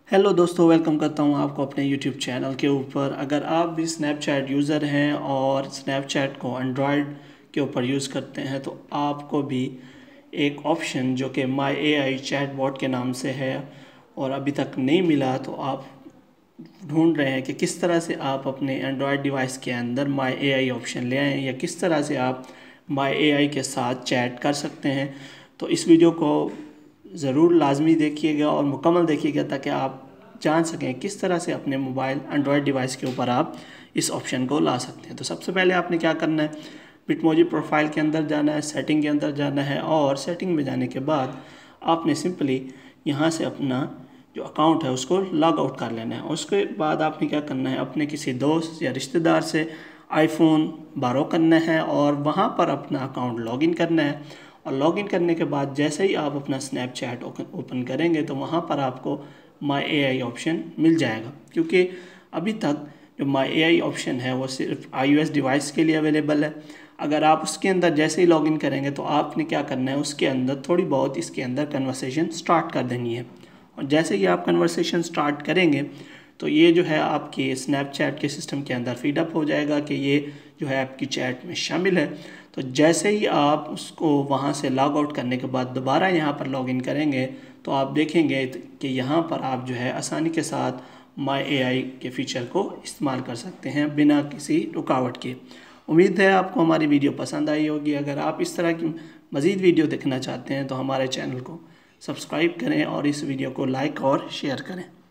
Hello दोस्तों, welcome करता हूं आपको अपने यूट्यूब चैनल के ऊपर। अगर आप भी स्नैपचैट यूज़र हैं और स्नैपचैट को एंड्रॉयड के ऊपर यूज़ करते हैं तो आपको भी एक ऑप्शन जो कि माई एआई चैटबॉट के नाम से है और अभी तक नहीं मिला, तो आप ढूंढ रहे हैं कि किस तरह से आप अपने एंड्रॉयड डिवाइस के अंदर माई एआई ऑप्शन ले आएँ या किस तरह से आप माई एआई के साथ चैट कर सकते हैं। तो इस वीडियो को ज़रूर लाजमी देखिएगा और मुकम्मल देखिएगा ताकि आप जान सकें किस तरह से अपने मोबाइल एंड्रॉयड डिवाइस के ऊपर आप इस ऑप्शन को ला सकते हैं। तो सबसे पहले आपने क्या करना है, बिटमोजी प्रोफाइल के अंदर जाना है, सेटिंग के अंदर जाना है और सेटिंग में जाने के बाद आपने सिंपली यहाँ से अपना जो अकाउंट है उसको लॉग आउट कर लेना है। उसके बाद आपने क्या करना है, अपने किसी दोस्त या रिश्तेदार से आईफोन बारो करना है और वहाँ पर अपना अकाउंट लॉगिन करना है। और लॉगिन करने के बाद जैसे ही आप अपना स्नैपचैट ओपन करेंगे तो वहाँ पर आपको माई एआई ऑप्शन मिल जाएगा, क्योंकि अभी तक जो माई एआई ऑप्शन है वो सिर्फ iOS डिवाइस के लिए अवेलेबल है। अगर आप उसके अंदर जैसे ही लॉगिन करेंगे तो आपने क्या करना है, उसके अंदर थोड़ी बहुत इसके अंदर कन्वर्सेशन स्टार्ट कर देनी है। और जैसे ही आप कन्वर्सेशन स्टार्ट करेंगे तो ये जो है आपके स्नैपचैट के सिस्टम के अंदर फीडअप हो जाएगा कि ये जो है आपकी चैट में शामिल है। तो जैसे ही आप उसको वहाँ से लॉग आउट करने के बाद दोबारा यहाँ पर लॉगिन करेंगे तो आप देखेंगे कि यहाँ पर आप जो है आसानी के साथ माई एआई के फीचर को इस्तेमाल कर सकते हैं बिना किसी रुकावट के। उम्मीद है आपको हमारी वीडियो पसंद आई होगी। अगर आप इस तरह की मज़ीद वीडियो देखना चाहते हैं तो हमारे चैनल को सब्सक्राइब करें और इस वीडियो को लाइक और शेयर करें।